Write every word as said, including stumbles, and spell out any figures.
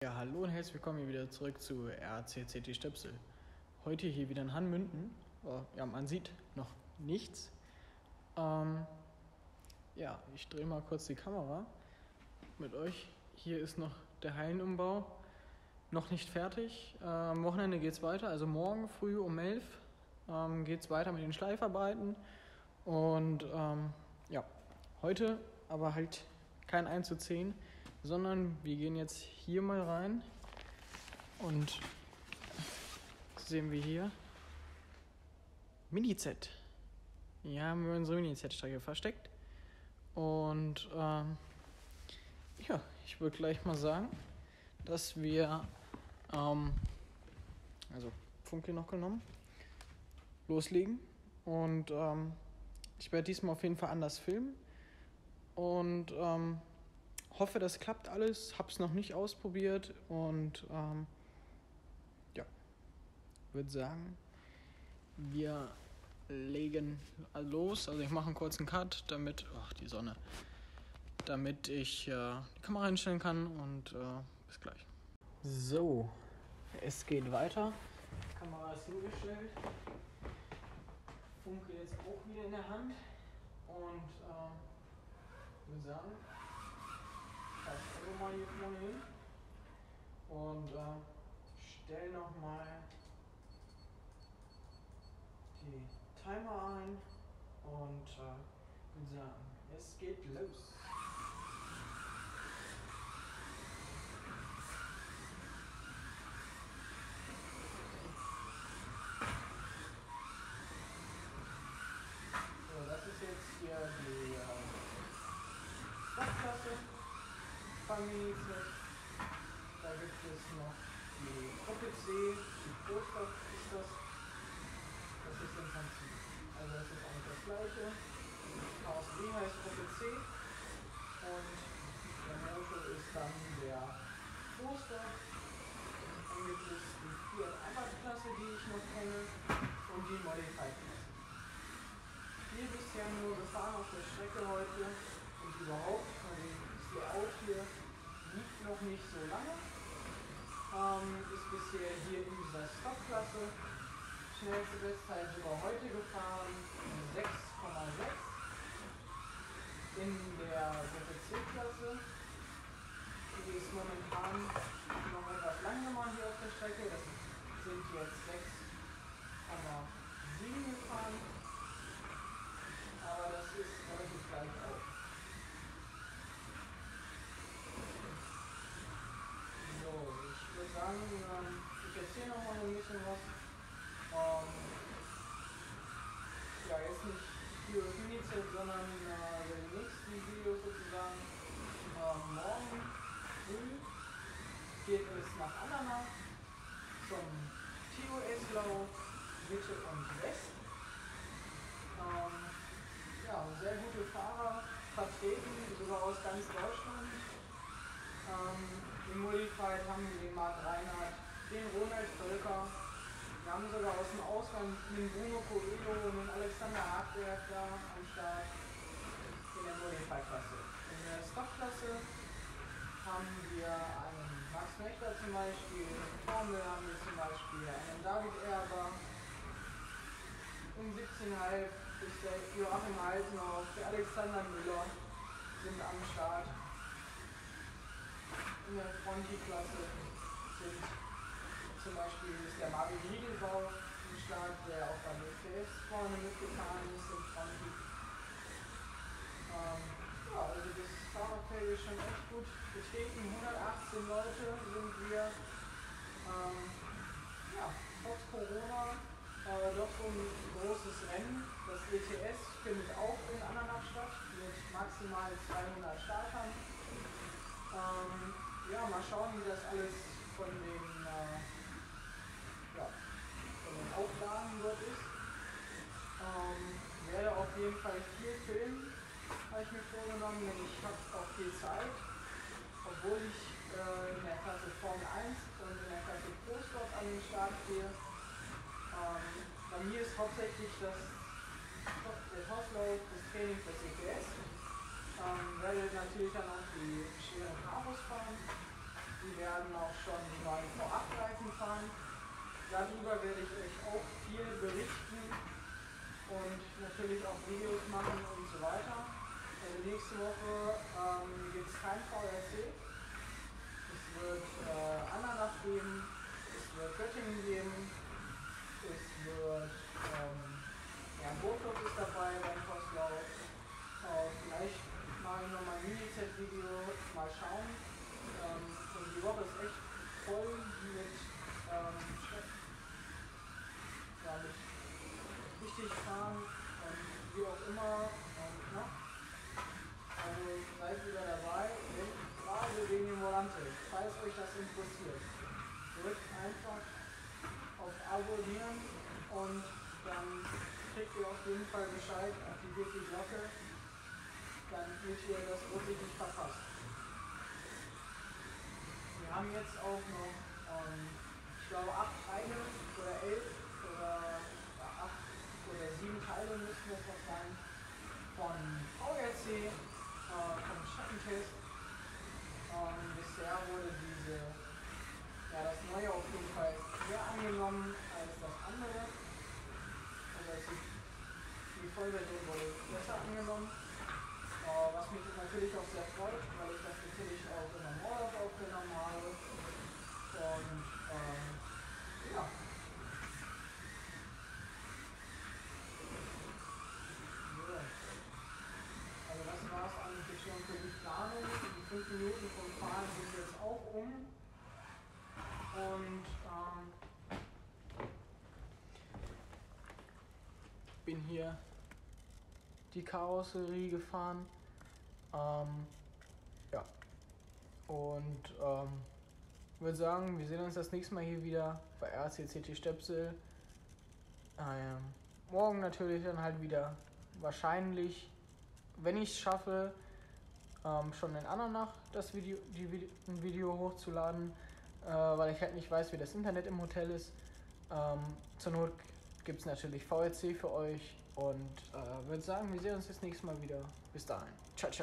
Ja, hallo und herzlich willkommen hier wieder zurück zu R C C T Stöpsel. Heute hier wieder in Hanmünden. Oh, ja, man sieht noch nichts. Ähm, ja, ich drehe mal kurz die Kamera mit euch. Hier ist noch der Hallenumbau, noch nicht fertig. Äh, am Wochenende geht es weiter, also morgen früh um elf ähm, geht es weiter mit den Schleifarbeiten. Und ähm, ja, heute aber halt kein eins zu zehn, sondern wir gehen jetzt hier mal rein und sehen wir hier Mini-Z. Hier haben wir unsere Mini-Z-Strecke versteckt. Und ähm, ja, ich würde gleich mal sagen, dass wir, ähm, also Funke noch genommen, loslegen. Und ähm, ich werde diesmal auf jeden Fall anders filmen. Und ähm, hoffe, das klappt alles. Hab's noch nicht ausprobiert. Und ähm, ja, würde sagen, wir legen los. Also ich mache einen kurzen Cut, damit, ach die Sonne, damit ich äh, die Kamera einstellen kann und äh, bis gleich. So, es geht weiter. Die Kamera ist hingestellt. Funke jetzt auch wieder in der Hand. Und äh, ich würde sagen, ich halte das mal hier vorne hin und äh, stelle nochmal die Timer ein und äh, würde sagen, es geht los. So, das ist jetzt hier die äh, Stadtklasse, Familie. Da gibt es noch die Gruppe C, die Großstadt ist das. Das ist im Prinzip, also das ist eigentlich das gleiche. K S B heißt Gruppe C und der Motor ist dann der Toaster. Dann gibt es die Fiat Abarth-Klasse, die ich noch kenne, und die Modified-Klasse. Hier bisher nur gefahren auf der Strecke heute und überhaupt, also das Layout hier liegt noch nicht so lange. Ähm, ist bisher hier in dieser Stockklasse. Schnellste Bestzeit sogar heute gefahren, sechs Komma sechs. In der Gruppe C-Klasse. Die ist momentan noch etwas langsamer hier auf der Strecke. Das sind jetzt sechs Komma sieben gefahren. Aber das ist relativ gleich auf. So, ich würde sagen, ich erzähle noch mal ein bisschen was. Ähm, ja, jetzt nicht hier auf Mini-Z, sondern äh, die nächsten Videos sozusagen. Ähm, morgen früh geht es nach Andernach zum T O S-Lauf Mitte und West. Ähm, ja, sehr gute Fahrer vertreten, sogar aus ganz Deutschland. Ähm, Im Modified haben wir den Marc Reinhardt, den Ronald Völker. Wir haben sogar aus dem Ausland den Bruno Coelho und den Alexander Hartberg da am Start in der Modified-Klasse. In der Stock-Klasse haben wir einen Max Mechter zum Beispiel, in Formel haben wir zum Beispiel einen David Erber. Um siebzehn Uhr fünfzig ist der Joachim Haltenhoff, der Alexander Müller sind am Start. In der Fronti-Klasse sind zum Beispiel ist der Marvin Riedelbau am Start, der auch bei B F S vorne mitgefahren ist im Fronti. Ähm, ja, also das Fahrerfeld ist schon echt gut betreten. hundertachtzehn Leute sind wir. Ähm, ja, trotz Corona äh, doch so ein großes Rennen. Das E T S findet auch in Andernach statt mit maximal zweihundert Startern. Ähm, ja, mal schauen, wie das alles von den, äh, ja, von den Auflagen dort ist. Ähm, werde auf jeden Fall viel filmen, habe ich mir vorgenommen, denn ich habe auch viel Zeit. Obwohl ich äh, in der Klasse Formel eins und in der Klasse Pro-Stop an den Start gehe. Ähm, bei mir ist hauptsächlich das, der Topload des Trainings des E T S. Ähm, werde natürlich dann auch die schweren Karos fahren. die werden auch schon die neuen V acht Reifen fahren. Darüber werde ich euch auch viel berichten und natürlich auch Videos machen und so weiter. Also nächste Woche ähm, gibt es kein V R C. Es wird äh, Andernach geben, es wird Göttingen geben, es wird ähm, ja, Burgdorf ist dabei beim Crosslauf. Äh, vielleicht mache ich nochmal ein Mini-Z-Video, mal schauen. Ähm, und die Woche ist echt voll mit, ähm, ja, mit richtig fahren und wie auch immer. Und, ne? Also seid wieder dabei, wenn, gerade wegen dem Volante, falls euch das interessiert. Drückt einfach auf Abonnieren und dann kriegt ihr auf jeden Fall Bescheid, aktiviert die Glocke, damit ihr das wirklich nicht verpasst. Wir haben jetzt auch noch, ähm, ich glaube, acht Teile oder elf oder ja, acht oder sieben Teile müssten das noch sein von V R C, äh, vom Schattentest. Ähm, bisher wurde diese, ja, das Neue auf jeden Fall mehr angenommen als das andere. Also die Vollversion wurde besser angenommen. Uh, was mich natürlich auch sehr freut, weil ich das natürlich auch in meinem Urlaub aufgenommen habe. Und ähm, ja. So. Also das war es eigentlich schon für die Planung. Die fünf Minuten vom Fahren sind jetzt auch um. Und ähm, bin hier die Karosserie gefahren. Ähm, ja. Und ähm, würde sagen, wir sehen uns das nächste Mal hier wieder bei R C C T Stöpsel. Ähm, morgen natürlich dann halt wieder wahrscheinlich, wenn ich es schaffe, ähm, schon in Andernach das Video, die Video, ein Video hochzuladen, äh, weil ich halt nicht weiß, wie das Internet im Hotel ist. Ähm, zur Not gibt es natürlich V R C für euch und äh, würde sagen, wir sehen uns das nächste Mal wieder. Bis dahin. Ciao, ciao.